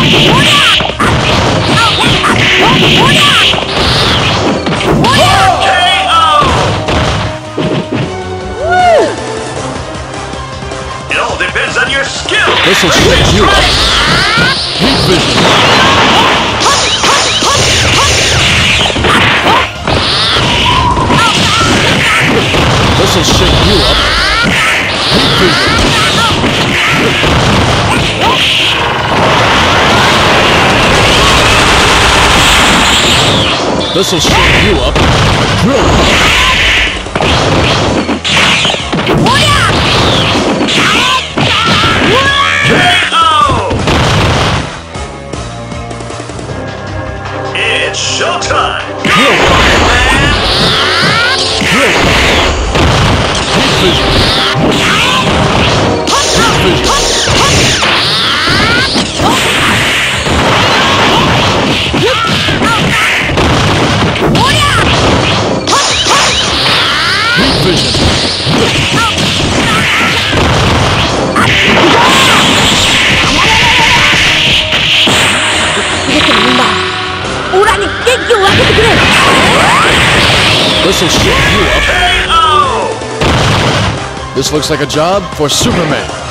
It all depends on your skill. This'll shake you up. Heat vision. This'll shake you up. Heat vision. This'll shake you up. Drill power. It's showtime! Drill power. Drill power. Heat vision. Heat vision. Heat vision. This'll shake you up. KO! This looks like a job for Superman.